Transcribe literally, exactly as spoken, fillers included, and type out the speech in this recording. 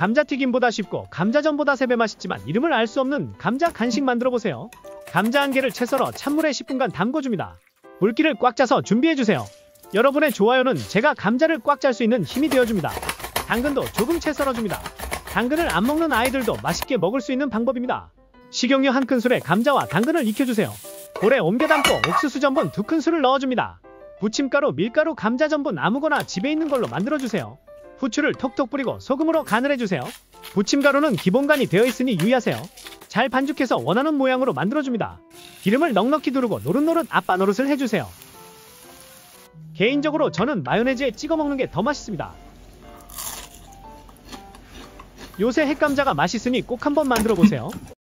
감자튀김보다 쉽고 감자전보다 세 배 맛있지만 이름을 알 수 없는 감자 간식 만들어보세요. 감자 한 개를 채 썰어 찬물에 십 분간 담궈줍니다. 물기를 꽉 짜서 준비해주세요. 여러분의 좋아요는 제가 감자를 꽉 짤 수 있는 힘이 되어줍니다. 당근도 조금 채 썰어줍니다. 당근을 안 먹는 아이들도 맛있게 먹을 수 있는 방법입니다. 식용유 한 큰술에 감자와 당근을 익혀주세요. 볼에 옮겨 담고 옥수수 전분 두 큰술을 넣어줍니다. 부침가루, 밀가루, 감자 전분 아무거나 집에 있는 걸로 만들어주세요. 후추를 톡톡 뿌리고 소금으로 간을 해주세요. 부침가루는 기본간이 되어 있으니 유의하세요. 잘 반죽해서 원하는 모양으로 만들어줍니다. 기름을 넉넉히 두르고 노릇노릇 아빠 노릇을 해주세요. 개인적으로 저는 마요네즈에 찍어 먹는 게 더 맛있습니다. 요새 햇감자가 맛있으니 꼭 한번 만들어 보세요.